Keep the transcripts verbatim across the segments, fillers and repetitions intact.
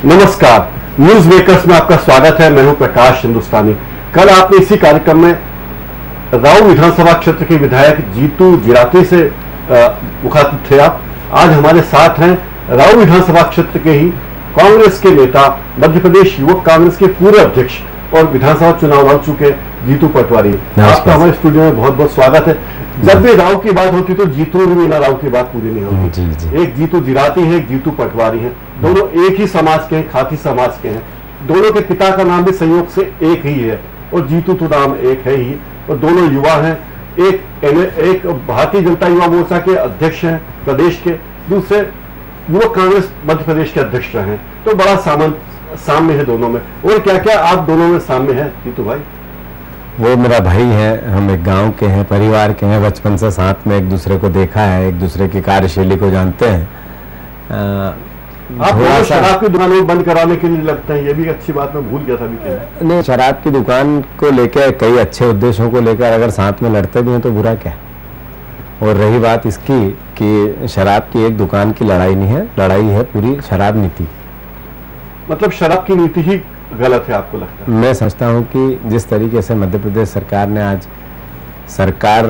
नमस्कार, news makers में आपका स्वागत है। मैं हूं प्रकाश हिंदुस्तानी। कल आपने इसी कार्यक्रम में राऊ विधानसभा क्षेत्र के विधायक जीतू जिराती से मुखातिब थे आप। आज हमारे साथ हैं राऊ विधानसभा क्षेत्र के ही कांग्रेस के नेता, मध्य प्रदेश युवक कांग्रेस के पूर्व अध्यक्ष और विधानसभा चुनाव लड़ चुके जीतू पटवारी। आपका हमारे स्टूडियो में बहुत बहुत स्वागत है। जब भी राव की बात होती तो जीतू बिना राव की बात पूरी नहीं होती। जी, जी। एक जीतू जिराती है, एक जीतू पटवारी है, दोनों एक ही समाज के हैं, खाती समाज के हैं। दोनों के पिता का नाम भी संयोग से एक ही है और जीतू तो नाम एक है ही। और दोनों युवा हैं। एक एक भारतीय जनता युवा मोर्चा के अध्यक्ष हैं प्रदेश के, दूसरे युवक कांग्रेस मध्य प्रदेश के अध्यक्ष रहे हैं। तो बड़ा सामन साम्य है दोनों में। और क्या क्या आप दोनों में साम्य है जीतू भाई? वो मेरा भाई है, हम एक गांव के हैं, परिवार के हैं, बचपन से साथ में एक दूसरे को देखा है, एक दूसरे की कार्यशैली को जानते हैं। आ, आप शराब की दुकान बंद कराने के लिए लगता है, ये भी अच्छी बात मैं भूल गया था अभी। नहीं, शराब की दुकान को लेकर कई अच्छे उद्देश्यों को लेकर अगर साथ में लड़ते भी हैं तो बुरा क्या। और रही बात इसकी कि शराब की एक दुकान की लड़ाई नहीं है, लड़ाई है पूरी शराब नीति। मतलब शराब की नीति ही गलत है आपको लगता है? मैं समझता हूं कि जिस तरीके से मध्य प्रदेश सरकार ने आज सरकार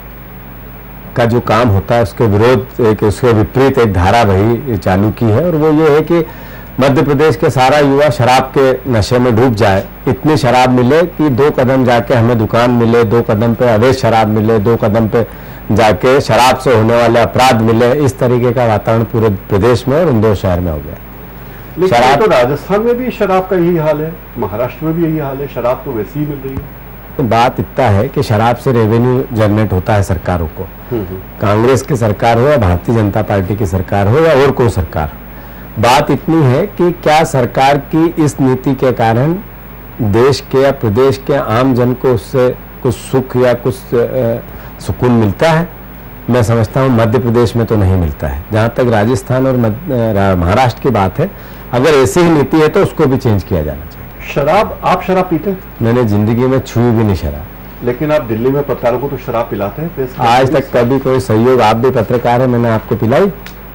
का जो काम होता है उसके विरोध, एक उसके विपरीत एक धारा भाई चालू की है। और वो ये है कि मध्य प्रदेश के सारा युवा शराब के नशे में डूब जाए। इतनी शराब मिले कि दो कदम जाके हमें दुकान मिले, दो कदम पे अवैध शराब मिले, दो कदम पे जाके शराब से होने वाले अपराध मिले। इस तरीके का वातावरण पूरे प्रदेश में और इंदौर शहर में हो गया। लेकिन शराब तो राजस्थान में भी शराब का यही हाल है, महाराष्ट्र में भी यही हाल है, शराब तो वैसी ही मिल रही है। तो बात इतना है कि शराब से रेवेन्यू जनरेट होता है सरकारों को, कांग्रेस की सरकार हो या भारतीय जनता पार्टी की सरकार हो या और कोई सरकार। बात इतनी है कि क्या सरकार की इस नीति के कारण देश के या प्रदेश के आम जन को उससे कुछ सुख या कुछ सुकून मिलता है? मैं समझता हूँ मध्य प्रदेश में तो नहीं मिलता है। जहाँ तक राजस्थान और महाराष्ट्र की बात है, अगर ऐसी ही नीति है तो उसको भी चेंज किया जाना चाहिए। शराब, आप शराब पीते हैं? मैंने जिंदगी में छुई भी नहीं शराब। लेकिन आप दिल्ली में पत्रकारों को तो शराब पिलाते हैं। आज तक कभी कोई सहयोग, आप भी पत्रकार है, मैंने आपको पिलाई?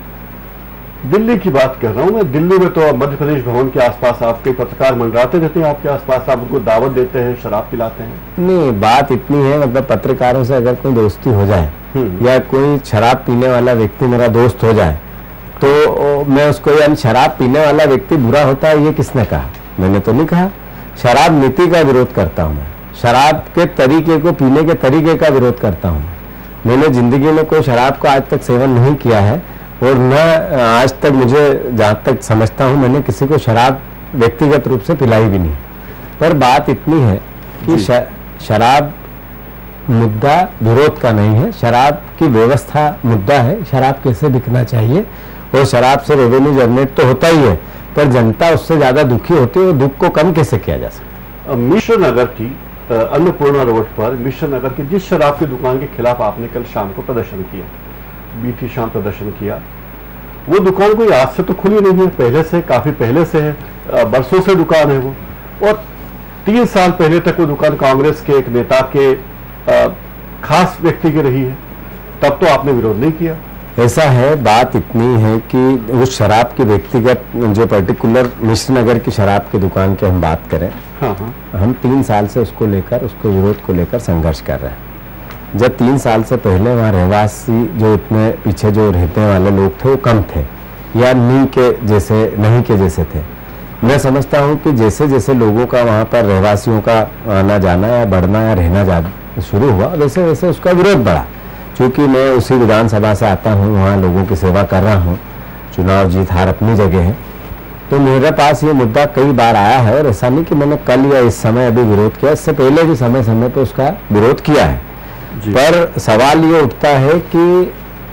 दिल्ली की बात कर रहा हूँ मैं। दिल्ली में तो मध्य प्रदेश भवन के आसपास आपके पत्रकार मंडराते रहते हैं, आपके आसपास आप उनको दावत देते हैं, शराब पिलाते हैं। नहीं, बात इतनी है, मतलब पत्रकारों से अगर कोई दोस्ती हो जाए या कोई शराब पीने वाला व्यक्ति मेरा दोस्त हो जाए तो मैं उसको, यानी शराब पीने वाला व्यक्ति बुरा होता है ये किसने कहा? मैंने तो नहीं कहा। शराब नीति का विरोध करता हूँ मैं, शराब के तरीके को, पीने के तरीके का विरोध करता हूँ। मैंने जिंदगी में कोई शराब का आज तक सेवन नहीं किया है और न आज तक, मुझे जहाँ तक समझता हूँ, मैंने किसी को शराब व्यक्तिगत रूप से पिलाई भी नहीं। पर बात इतनी है कि शराब मुद्दा विरोध का नहीं है, शराब की व्यवस्था मुद्दा है। शराब कैसे बिकना चाहिए और शराब से रेवेन्यू जनरेट तो होता ही है, पर जनता उससे ज्यादा दुखी होती है। वो दुख को कम कैसे किया जा सकता? मिश्र नगर की अन्नपूर्णा रोड पर मिश्र नगर की जिस शराब की दुकान के खिलाफ आपने कल शाम को प्रदर्शन किया, बीती शाम प्रदर्शन किया, वो दुकान कोई आज से तो खुली नहीं है, पहले से, काफी पहले से है, बरसों से दुकान है वो। और तीन साल पहले तक वो दुकान कांग्रेस के एक नेता के आ, खास व्यक्ति की रही है, तब तो आपने विरोध नहीं किया। ऐसा है, बात इतनी है कि उस शराब की व्यक्तिगत, जो पर्टिकुलर मिश्र नगर की शराब की दुकान की हम बात करें, हाँ हाँ। हम तीन साल से उसको लेकर, उसको विरोध को लेकर संघर्ष कर रहे हैं। जब तीन साल से पहले वहाँ रहवासी जो इतने पीछे जो रहने वाले लोग थे वो कम थे या नहीं के जैसे नहीं के जैसे थे। मैं समझता हूँ कि जैसे जैसे लोगों का वहाँ पर रहवासियों का आना जाना या बढ़ना या रहना जाना शुरू हुआ, वैसे वैसे उसका विरोध बढ़ा। क्योंकि मैं उसी विधानसभा से आता हूँ, वहाँ लोगों की सेवा कर रहा हूँ, चुनाव जीत हार अपनी जगह है, तो मेरे पास ये मुद्दा कई बार आया है। और ऐसा नहीं कि मैंने कल या इस समय अभी विरोध किया, इससे पहले भी समय समय पर उसका विरोध किया है। पर सवाल ये उठता है कि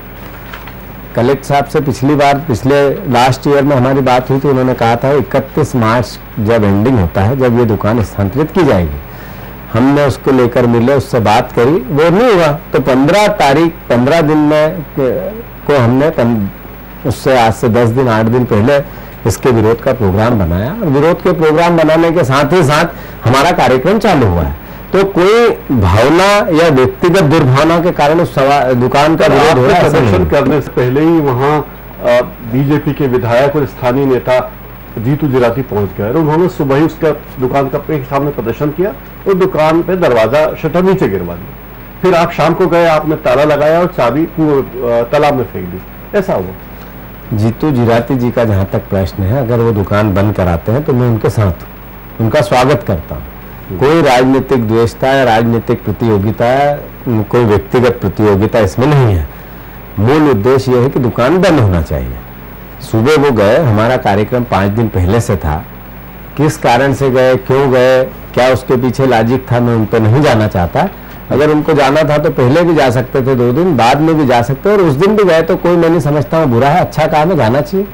कलेक्टर साहब से पिछली बार, पिछले लास्ट ईयर में हमारी बात हुई थी, उन्होंने कहा था इकतीस मार्च जब एंडिंग होता है, जब ये दुकान स्थानांतरित की जाएगी। हमने उसको लेकर मिले, उससे बात करी, वो नहीं हुआ। तो पंद्रह तारीख, पंद्रह दिन में को हमने उससे आज से दस दिन आठ दिन पहले इसके विरोध का प्रोग्राम बनाया और विरोध के प्रोग्राम बनाने के साथ ही साथ हमारा कार्यक्रम चालू हुआ है। तो कोई भावना या व्यक्तिगत दुर्भावना के कारण उस दुकान का विरोध हो रहा है। प्रदर्शन करने से पहले ही वहाँ बीजेपी के विधायक और स्थानीय नेता जीतू जिराती पहुंच गए और उन्होंने सुबह ही उसका दुकान का एक सामने प्रदर्शन किया और दुकान पे दरवाजा शटर नीचे गिरवा दिया। फिर आप शाम को गए, आपने ताला लगाया और चाबी तालाब में फेंक दी, ऐसा हुआ। जीतू जिराती जी का जहाँ तक प्रश्न है, अगर वो दुकान बंद कराते हैं तो मैं उनके साथ उनका स्वागत करता हूँ। कोई राजनीतिक द्वेषता या राजनीतिक प्रतियोगिता, कोई व्यक्तिगत प्रतियोगिता इसमें नहीं है। मूल उद्देश्य यह है कि दुकान बंद होना चाहिए। सुबह वो गए, हमारा कार्यक्रम पाँच दिन पहले से था। किस कारण से गए, क्यों गए, क्या उसके पीछे लॉजिक था, मैं उन पर नहीं जाना चाहता। अगर उनको जाना था तो पहले भी जा सकते थे, दो दिन बाद में भी जा सकते, और उस दिन भी गए तो कोई मैं नहीं समझता हूँ बुरा है, अच्छा काम है, जाना चाहिए।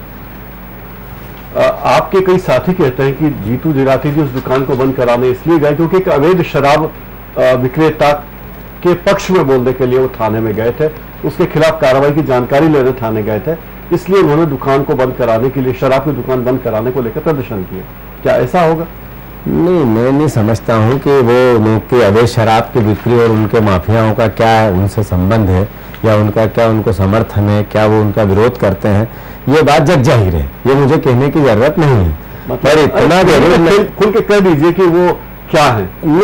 आपके कई साथी कहते हैं कि जीतू जिराती जी उस दुकान को बंद कराने इसलिए गए क्योंकि एक अवैध शराब विक्रेता के पक्ष में बोलने के लिए वो थाने में गए थे, उसके खिलाफ कार्रवाई की जानकारी लेने थाने गए थे, इसलिए उन्होंने दुकान को बंद कराने के लिए, शराब की दुकान बंद कराने को लेकर प्रदर्शन किया। क्या ऐसा होगा? नहीं, मैं नहीं समझता हूँ कि वो उनके अवैध शराब की बिक्री और उनके माफियाओं का क्या उनसे संबंध है, या उनका क्या उनको समर्थन है, क्या वो उनका विरोध करते हैं, ये बात जग जाहिर है, ये मुझे कहने की जरूरत नहीं है। मतलब पर इतना जरूर खुल के कह दीजिए कि वो क्या है।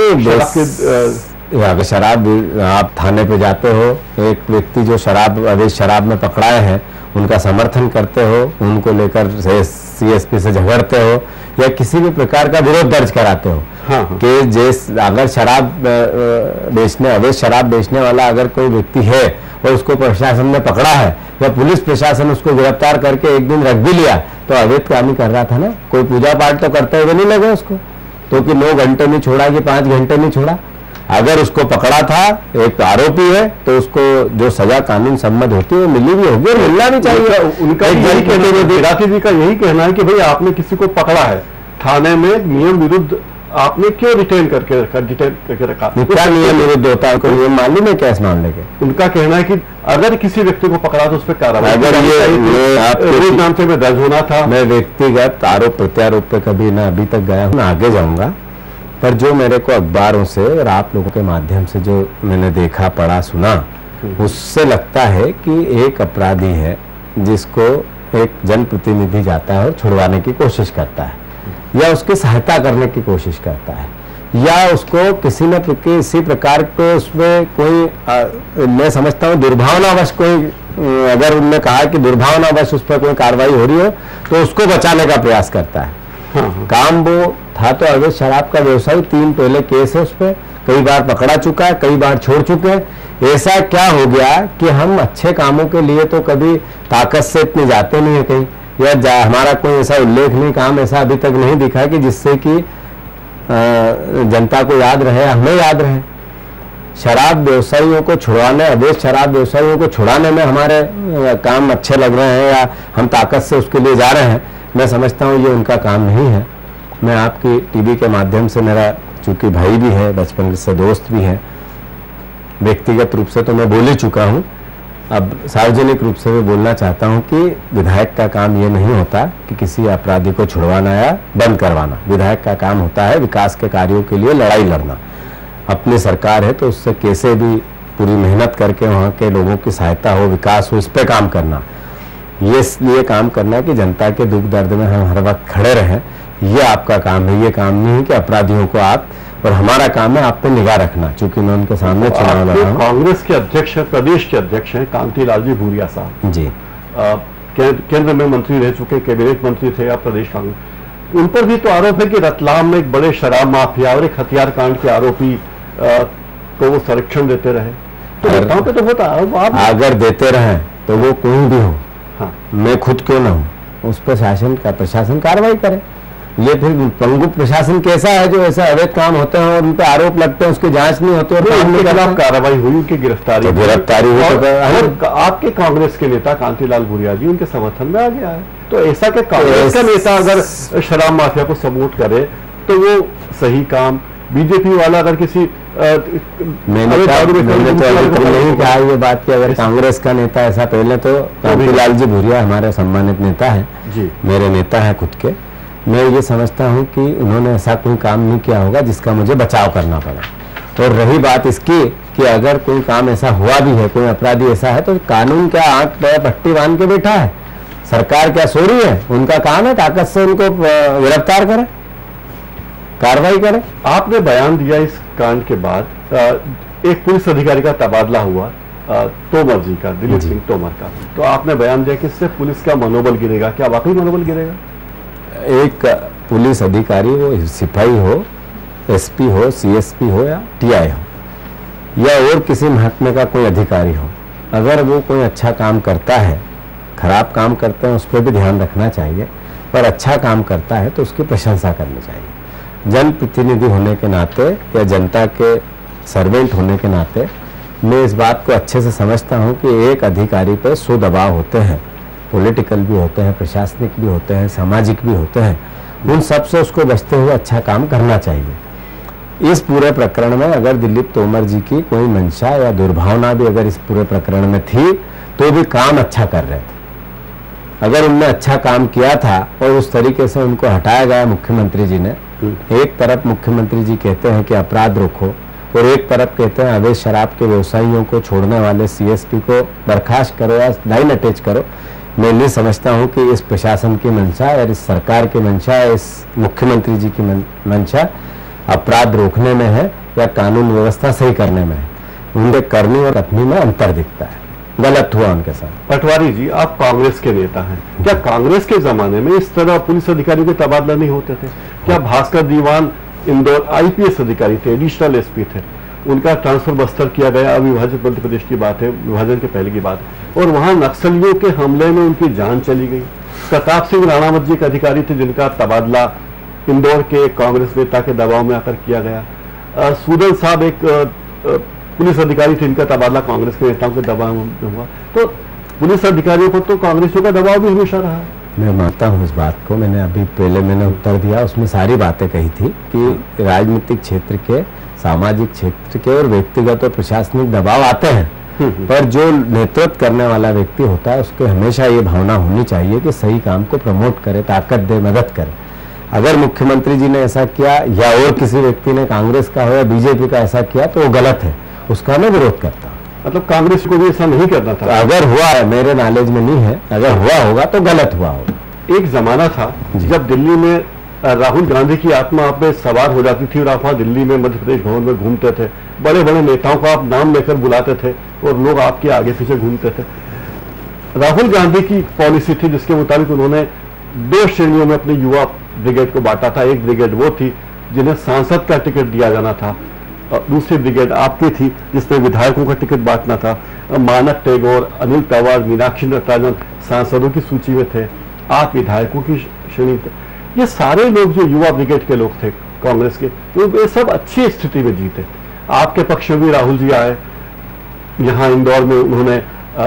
नहीं, अगर शराब आप थाने पे जाते हो, एक व्यक्ति जो शराब अवैध शराब में पकड़ाए हैं उनका समर्थन करते हो, उनको लेकर सीएसपी से झगड़ते हो, या किसी भी प्रकार का विरोध दर्ज कराते हो, हाँ, हाँ। कि जिस अगर शराब बेचने अवैध शराब बेचने वाला अगर कोई व्यक्ति है और उसको प्रशासन ने पकड़ा है या पुलिस प्रशासन उसको गिरफ्तार करके एक दिन रख भी लिया, तो अवैध काम ही कर रहा था ना। कोई पूजा पाठ तो करते हुए नहीं लगे उसको, तो कि नौ घंटे नहीं छोड़ा कि पांच घंटे नहीं छोड़ा। अगर उसको पकड़ा था, एक आरोपी है, तो उसको जो सजा कानून सम्मत होती है वो मिली भी होगी और मिलना भी चाहिए। उनका यही कहना है, जिराती जी का यही कहना है कि भाई आपने किसी को पकड़ा है थाने में, नियम विरुद्ध आपने क्यों डिटेन करके रखा, डिटेन करके रखा, क्या नियम विरुद्ध होता है, नियम मालूम है क्या इस मामले के? उनका कहना है कि अगर किसी व्यक्ति को पकड़ा तो उस पर कार्रवाई, अगर ये नाम से में दर्ज होना था। मैं व्यक्तिगत आरोप प्रत्यारोप पे कभी ना अभी तक गया हूँ, ना आगे जाऊंगा, पर जो मेरे को अखबारों से और आप लोगों के माध्यम से जो मैंने देखा, पढ़ा, सुना, उससे लगता है कि एक अपराधी है जिसको एक जनप्रतिनिधि जाता है और छुड़वाने की कोशिश करता है, या उसकी सहायता करने की कोशिश करता है, या उसको किसी न किसी प्रकार के उसमें कोई आ, मैं समझता हूँ दुर्भावनावश कोई, अगर उनने कहा कि दुर्भावनावश उस पर कोई कार्रवाई हो रही हो तो उसको बचाने का प्रयास करता है। हाँ, हाँ। काम वो था तो अवैध शराब का व्यवसाय, तीन पहले केस है उस पर, कई बार पकड़ा चुका है, कई बार छोड़ चुके हैं। ऐसा क्या हो गया कि हम अच्छे कामों के लिए तो कभी ताकत से इतने जाते नहीं है कहीं, या हमारा कोई ऐसा उल्लेखनीय काम ऐसा अभी तक नहीं दिखा कि जिससे कि जनता को याद रहे, हमें याद रहे। शराब व्यवसायियों को छुड़वाने, अवैध शराब व्यवसायियों को छुड़ाने में हमारे काम अच्छे लग रहे हैं या हम ताकत से उसके लिए जा रहे हैं, मैं समझता हूँ ये उनका काम नहीं है। मैं आपकी टीवी के माध्यम से, मेरा चूंकि भाई भी है, बचपन से दोस्त भी है, व्यक्तिगत रूप से तो मैं बोल ही चुका हूँ, अब सार्वजनिक रूप से मैं बोलना चाहता हूँ कि विधायक का काम ये नहीं होता कि किसी अपराधी को छुड़वाना या बंद करवाना। विधायक का काम होता है विकास के कार्यों के लिए लड़ाई लड़ना। अपनी सरकार है तो उससे कैसे भी पूरी मेहनत करके वहाँ के लोगों की सहायता हो, विकास हो, इस पे काम करना, ये इसलिए काम करना कि जनता के दुख दर्द में हम हर वक्त खड़े रहें, ये आपका काम है। ये काम नहीं है कि अपराधियों को आप, और हमारा काम है आप पे निगाह रखना, क्योंकि मैं उनके सामने चुनाव लड़ रहा हूं। कांग्रेस के अध्यक्ष, प्रदेश के अध्यक्ष हैं कांतिलाल जी भूरिया साहब जी, केंद्र में मंत्री रह चुके, कैबिनेट मंत्री थे आप प्रदेश कांग्रेस, उन पर भी तो आरोप है कि रतलाम में एक बड़े शराब माफिया और एक हथियार कांड के आरोपी को वो संरक्षण देते रहे। तो नेताओं पे तो होता है, अगर देते रहे तो वो कोई भी हो, हाँ, मैं खुद क्यों ना हूँ, उस पर शासन का प्रशासन कार्रवाई करे। ये फिर पंगु प्रशासन कैसा है जो ऐसा अवैध काम होते हैं और उन पे आरोप लगते हैं, उसकी जांच नहीं होती और उनके खिलाफ कार्रवाई हुई, उनकी गिरफ्तारी गिरफ्तारी हुई, और आपके कांग्रेस के नेता कांतिलाल भूरिया जी उनके समर्थन में आ गया है। तो ऐसा कि कांग्रेस का नेता अगर शराब माफिया को सपोर्ट करे तो वो सही काम, बीजेपी वाला अगर किसी मैंने नहीं कहा ये बात कि अगर कांग्रेस का नेता ऐसा, पहले तो कांतिलाल जी भूरिया हमारे सम्मानित नेता है जी, मेरे नेता है खुद के, मैं ये समझता हूँ कि उन्होंने ऐसा कोई काम नहीं किया होगा जिसका मुझे बचाव करना पड़ा। और रही बात इसकी कि अगर कोई काम ऐसा हुआ भी है, कोई अपराधी ऐसा है, तो कानून क्या आंख पे पट्टी बांध के बैठा है, सरकार क्या सो रही है? उनका काम है ताकत से उनको गिरफ्तार करें, कार्रवाई करें। आपने बयान दिया इस कांड के बाद, एक पुलिस अधिकारी का तबादला हुआ तोमर जी का, दिलीप सिंह तोमर का, तो आपने बयान दिया कि इससे पुलिस का मनोबल गिरेगा। क्या वाकई मनोबल गिरेगा? एक पुलिस अधिकारी, वो सिपाही हो, एसपी हो, सीएसपी हो या टीआई हो या और किसी महकमे का कोई अधिकारी हो, अगर वो कोई अच्छा काम करता है, खराब काम करते हैं उस पर भी ध्यान रखना चाहिए, पर अच्छा काम करता है तो उसकी प्रशंसा करनी चाहिए। जनप्रतिनिधि होने के नाते या जनता के सर्वेंट होने के नाते मैं इस बात को अच्छे से समझता हूं कि एक अधिकारी पर सौ दबाव होते हैं, पॉलिटिकल भी होते हैं, प्रशासनिक भी होते हैं, सामाजिक भी होते हैं, उन सब से उसको बचते हुए अच्छा काम करना चाहिए। इस पूरे प्रकरण में अगर दिलीप तोमर जी की कोई मंशा या दुर्भावना भी अगर इस पूरे प्रकरण में थी तो भी काम अच्छा कर रहे थे। अगर उनने अच्छा काम किया था और उस तरीके से उनको हटाया गया मुख्यमंत्री जी ने, एक तरफ मुख्यमंत्री जी कहते हैं कि अपराध रोको और एक तरफ कहते हैं अवैध शराब के व्यवसायियों को छोड़ने वाले सीएसपी को बर्खास्त करो या लाइन अटैच करो, मैं नहीं समझता हूं कि इस प्रशासन की मंशा और इस सरकार की मंशा, इस मुख्यमंत्री जी की मंशा अपराध रोकने में है या कानून व्यवस्था सही करने में है। उनके करनी और कथनी में अंतर दिखता है, गलत हुआ उनके साथ। पटवारी जी, आप कांग्रेस के नेता हैं, क्या कांग्रेस के जमाने में इस तरह पुलिस अधिकारियों के तबादला नहीं होते थे? क्या भास्कर दीवान इंदौर आईपीएस अधिकारी थे, एडिशनल एसपी थे, उनका ट्रांसफर बस्तर किया गया, अविभाजित मध्य प्रदेश की बात है, विभाजन के पहले की बात है, और वहां नक्सलियों के हमले में उनकी जान चली गई। प्रताप सिंह राणावत जी एक अधिकारी थे जिनका तबादला इंदौर के कांग्रेस नेता के दबाव में आकर किया गया। सूदन साहब एक आ, आ, पुलिस अधिकारी थे, इनका तबादला कांग्रेस के नेताओं के दबाव में हुआ। तो पुलिस अधिकारियों को तो कांग्रेसियों का दबाव भी हमेशा रहा है। मैं मानता हूँ इस बात को, मैंने अभी पहले मैंने उत्तर दिया, उसमें सारी बातें कही थी कि राजनीतिक क्षेत्र के, सामाजिक क्षेत्र के और व्यक्तिगत और प्रशासनिक दबाव आते हैं, पर जो नेतृत्व करने वाला व्यक्ति होता है उसको हमेशा ये भावना होनी चाहिए कि सही काम को प्रमोट करे, ताकत दे, मदद करे। अगर मुख्यमंत्री जी ने ऐसा किया या और किसी व्यक्ति ने, कांग्रेस का हो या बीजेपी का ऐसा किया तो वो गलत है, उसका मैं विरोध करता हूँ। मतलब कांग्रेस को भी ऐसा नहीं करना था। अगर हुआ है, मेरे नॉलेज में नहीं है, अगर हुआ होगा तो गलत हुआ होगा। एक जमाना था जब दिल्ली में राहुल गांधी की आत्मा आप पे सवार हो जाती थी और आप वहां दिल्ली में मध्य प्रदेश भवन में घूमते थे, बड़े बड़े नेताओं को आप नाम लेकर बुलाते थे और लोग आपके आगे पीछे घूमते थे। राहुल गांधी की पॉलिसी थी जिसके मुताबिक उन्होंने दो श्रेणियों में अपने युवा ब्रिगेड को बांटा था। एक ब्रिगेड वो थी जिन्हें सांसद का टिकट दिया जाना था, दूसरी ब्रिगेड आपकी थी जिसमें विधायकों का टिकट बांटना था। मानक टेगोर, अनिल पवार, मीनाक्षी नटराजन सांसदों की सूची में थे, आप विधायकों की श्रेणी थे। ये सारे लोग जो युवा ब्रिगेड के लोग थे कांग्रेस के, ये सब अच्छी स्थिति में जीते। आपके पक्ष में भी राहुल जी आए, यहाँ इंदौर में उन्होंने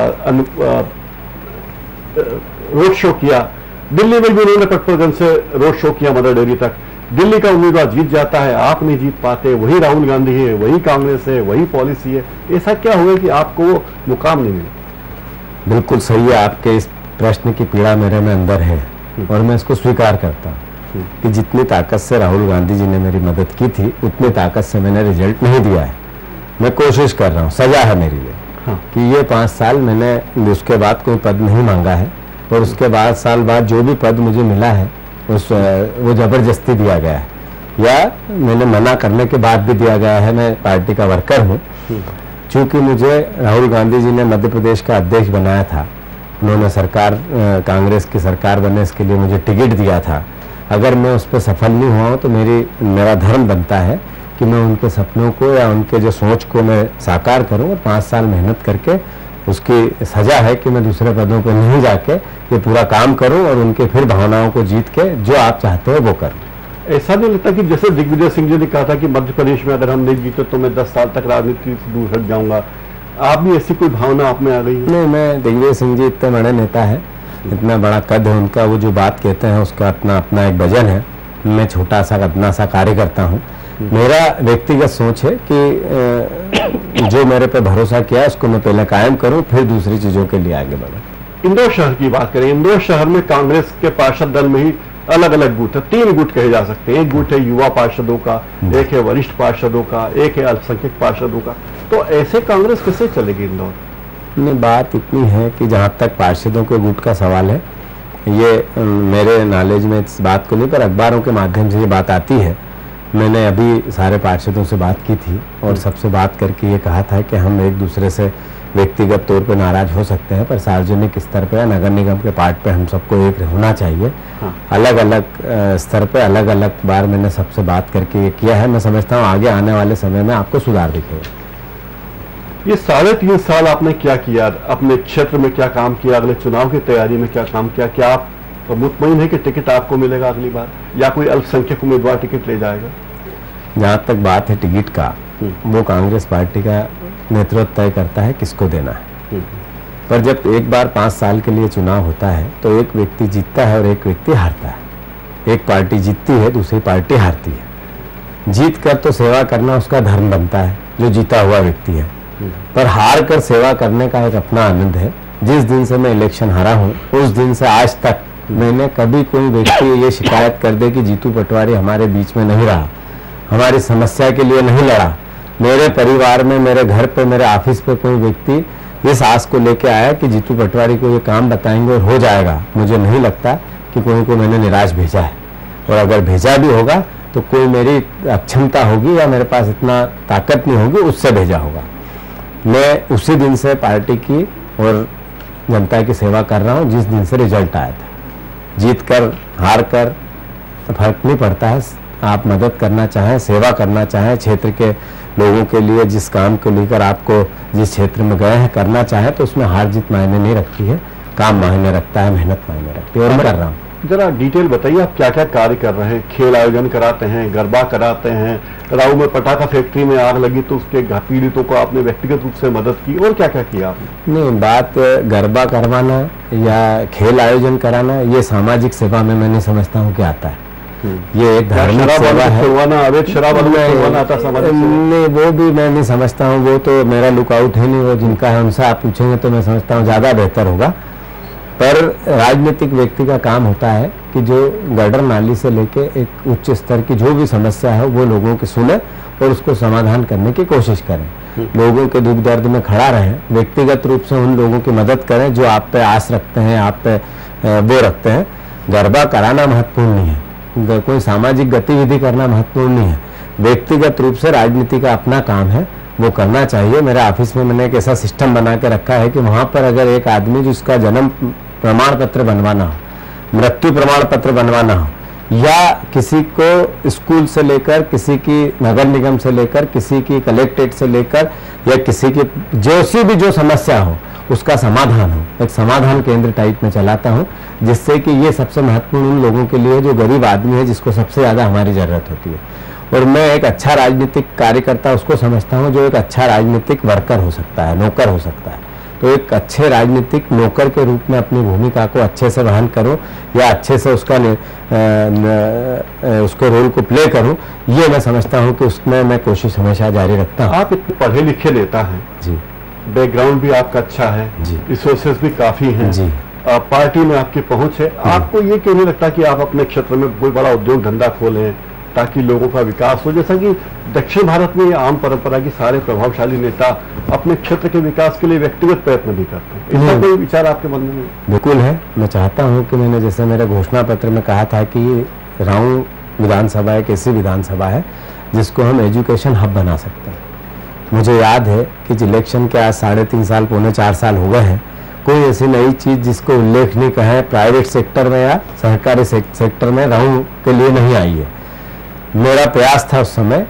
रोड शो किया, दिल्ली में भी उन्होंने कटपुरगंज से रोड शो किया मदर डेयरी तक। दिल्ली का उम्मीदवार जीत जाता है, आप नहीं जीत पाते, वही राहुल गांधी है, वही कांग्रेस है, वही पॉलिसी है। ऐसा क्या हुआ कि आपको वो मुकाम नहीं मिला? बिल्कुल सही है, आपके इस प्रश्न की पीड़ा मेरे में अंदर है और मैं इसको स्वीकार करता हूँ कि जितनी ताकत से राहुल गांधी जी ने मेरी मदद की थी उतनी ताकत से मैंने रिजल्ट नहीं दिया है। मैं कोशिश कर रहा हूँ, सजा है मेरी ये हाँ। कि ये पाँच साल मैंने उसके बाद कोई पद नहीं मांगा है और उसके बाद साल बाद जो भी पद मुझे मिला है उस वो जबरदस्ती दिया गया है या मैंने मना करने के बाद भी दिया गया है। मैं पार्टी का वर्कर हूँ। चूंकि मुझे राहुल गांधी जी ने मध्य प्रदेश का अध्यक्ष बनाया था, उन्होंने सरकार कांग्रेस की सरकार बनने इसके लिए मुझे टिकट दिया था। अगर मैं उस पर सफल नहीं हुआ हूँ तो मेरी मेरा धर्म बनता है कि मैं उनके सपनों को या उनके जो सोच को मैं साकार करूँ और पाँच साल मेहनत करके उसकी सजा है कि मैं दूसरे पदों पर नहीं जाके ये पूरा काम करूं और उनके फिर भावनाओं को जीत के जो आप चाहते हो वो करूं। ऐसा नहीं लगता कि जैसे दिग्विजय सिंह जी ने कहा था कि मध्य प्रदेश में अगर हम नहीं जीते तो मैं दस साल तक राजनीति से दूर हट जाऊंगा, आप भी ऐसी कोई भावना आप में आ गई है? नहीं, मैं दिग्विजय सिंह जी इतने बड़े नेता है, इतना बड़ा कद है उनका, वो जो बात कहते हैं उसका अपना अपना एक वजन है। मैं छोटा सा अपना सा कार्य करता हूँ। मेरा व्यक्तिगत सोच है कि जो मेरे पे भरोसा किया उसको मैं पहले कायम करूं, फिर दूसरी चीजों के लिए आगे बढ़ूं। इंदौर शहर की बात करें, इंदौर शहर में कांग्रेस के पार्षद दल में ही अलग अलग गुट है, तीन गुट कहे जा सकते हैं। एक गुट है युवा पार्षदों का, एक है वरिष्ठ पार्षदों का, एक है अल्पसंख्यक पार्षदों का। तो ऐसे कांग्रेस कैसे चलेगी इंदौर? बात इतनी है कि जहां तक पार्षदों के गुट का सवाल है, ये मेरे नॉलेज में इस बात को नहीं, पर अखबारों के माध्यम से ये बात आती है। मैंने अभी सारे पार्षदों से बात की थी और सबसे बात करके ये कहा था कि हम एक दूसरे से व्यक्तिगत तौर पे नाराज हो सकते हैं, पर सार्वजनिक स्तर पे या नगर निगम के पार्ट पे हम सबको एक होना चाहिए। हाँ। अलग अलग स्तर पे अलग अलग बार मैंने सबसे बात करके ये किया है। मैं समझता हूँ आगे आने वाले समय में आपको सुधार दिखेगा। ये साढ़े तीन साल आपने क्या किया, अपने क्षेत्र में क्या काम किया, अगले चुनाव की तैयारी में क्या काम किया? क्या आप मुतमईन है कि टिकट आपको मिलेगा अगली बार, या कोई अल्पसंख्यक उम्मीदवार टिकट ले जाएगा? जहाँ तक बात है टिकट का, वो कांग्रेस पार्टी का नेतृत्व तय करता है किसको देना है। पर जब एक बार पाँच साल के लिए चुनाव होता है तो एक व्यक्ति जीतता है और एक व्यक्ति हारता है। एक पार्टी जीतती है, दूसरी पार्टी हारती है। जीत कर तो सेवा करना उसका धर्म बनता है जो जीता हुआ व्यक्ति है, पर हार कर सेवा करने का एक अपना आनंद है। जिस दिन से मैं इलेक्शन हारा हूँ उस दिन से आज तक मैंने कभी कोई व्यक्ति ये शिकायत कर दे कि जीतू पटवारी हमारे बीच में नहीं रहा, हमारी समस्या के लिए नहीं लड़ा। मेरे परिवार में, मेरे घर पे, मेरे ऑफिस पे कोई व्यक्ति इस आस को लेके आया कि जीतू पटवारी को ये काम बताएंगे और हो जाएगा। मुझे नहीं लगता कि कोई को मैंने निराश भेजा है, और अगर भेजा भी होगा तो कोई मेरी अक्षमता होगी या मेरे पास इतना ताकत नहीं होगी उससे भेजा होगा। मैं उसी दिन से पार्टी की और जनता की सेवा कर रहा हूँ जिस दिन से रिजल्ट आया था। जीत कर हार कर फर्क नहीं पड़ता है। आप मदद करना चाहें, सेवा करना चाहें, क्षेत्र के लोगों के लिए जिस काम को लेकर आपको जिस क्षेत्र में गए हैं करना चाहें, तो उसमें हार जीत मायने नहीं रखती है, काम मायने रखता है, मेहनत मायने रखती है, और मैं कर रहा हूँ। जरा डिटेल बताइए, आप क्या क्या कार्य कर रहे हैं? खेल आयोजन कराते हैं, गरबा कराते हैं, राऊ में पटाखा फैक्ट्री में आग लगी तो उसके पीड़ितों को आपने व्यक्तिगत रूप से मदद की, और क्या क्या किया आपने? नहीं, बात गरबा करवाना या खेल आयोजन कराना ये सामाजिक सेवा में मैं नहीं समझता हूँ कि आता है। ये एक धार्मिक सेवा है। अवैध शराब आता सामाजिक? नहीं, वो भी मैं नहीं समझता हूँ। वो तो मेरा लुकआउट है नहीं, वो जिनका है उनसे आप पूछेंगे तो मैं समझता हूँ ज्यादा बेहतर होगा। पर राजनीतिक व्यक्ति का काम होता है कि जो गटर नाली से लेके एक उच्च स्तर की जो भी समस्या है वो लोगों की सुने और उसको समाधान करने की कोशिश करें। लोगों के दुख दर्द में खड़ा रहें, व्यक्तिगत रूप से उन लोगों की मदद करें जो आप पे आस रखते हैं, आप पे वो रखते हैं। गरबा कराना महत्वपूर्ण नहीं है, कोई सामाजिक गतिविधि करना महत्वपूर्ण नहीं है। व्यक्तिगत रूप से राजनीति का अपना काम है, वो करना चाहिए। मेरे ऑफिस में मैंने एक ऐसा सिस्टम बना के रखा है कि वहाँ पर अगर एक आदमी जिसका जन्म प्रमाण पत्र बनवाना हो, मृत्यु प्रमाण पत्र बनवाना हो, या किसी को स्कूल से लेकर, किसी की नगर निगम से लेकर, किसी की कलेक्ट्रेट से लेकर, या किसी की जैसी भी जो समस्या हो उसका समाधान हो, एक समाधान केंद्र टाइप में चलाता हूँ, जिससे कि ये सबसे महत्वपूर्ण उन लोगों के लिए जो गरीब आदमी है, जिसको सबसे ज़्यादा हमारी ज़रूरत होती है। और मैं एक अच्छा राजनीतिक कार्यकर्ता उसको समझता हूँ जो एक अच्छा राजनीतिक वर्कर हो सकता है, नौकर हो सकता है। तो एक अच्छे राजनीतिक नौकर के रूप में अपनी भूमिका को अच्छे से वहन करूं या अच्छे से उसका न, न, उसके रोल को प्ले करूं, ये मैं समझता हूं कि उसमें मैं कोशिश हमेशा जारी रखता हूं। आप इतने पढ़े लिखे नेता हैं जी, बैकग्राउंड भी आपका अच्छा है जी, रिसोर्सेज भी काफी हैं जी, आ, पार्टी में आपकी पहुंच है, आपको ये क्यों नहीं लगता कि आप अपने क्षेत्र में कोई बड़ा उद्योग धंधा खोलें ताकि लोगों का विकास हो? जैसा कि दक्षिण भारत में ये आम परंपरा की सारे प्रभावशाली नेता अपने क्षेत्र के विकास के लिए व्यक्तिगत प्रयत्न भी करते हैं। इसका कोई विचार आपके मन में? बिल्कुल है। मैं चाहता हूं कि मैंने जैसे मेरे घोषणा पत्र में कहा था कि राऊ विधानसभा एक ऐसी विधानसभा है जिसको हम एजुकेशन हब बना सकते हैं। मुझे याद है कि इलेक्शन के आज साढ़े तीन साल पौने चार साल हो गए हैं, कोई ऐसी नई चीज जिसको उल्लेखनीय कहे प्राइवेट सेक्टर में या सरकारी सेक्टर में राऊ के लिए नहीं आई है। मेरा प्रयास था उस समय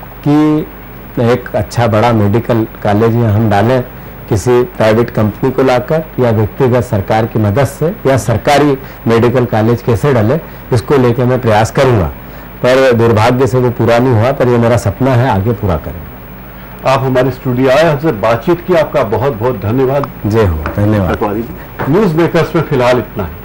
कि एक अच्छा बड़ा मेडिकल कॉलेज में हम डालें, किसी प्राइवेट कंपनी को लाकर या व्यक्तिगत सरकार की मदद से, या सरकारी मेडिकल कॉलेज कैसे डाले, इसको लेकर मैं प्रयास करूंगा। पर दुर्भाग्य से वो पूरा नहीं हुआ, पर ये मेरा सपना है, आगे पूरा करेंगे। आप हमारे स्टूडियो आए, हमसे बातचीत की, आपका बहुत बहुत धन्यवाद। जय हो। धन्यवाद। न्यूज मेकर्स में फिलहाल इतना है।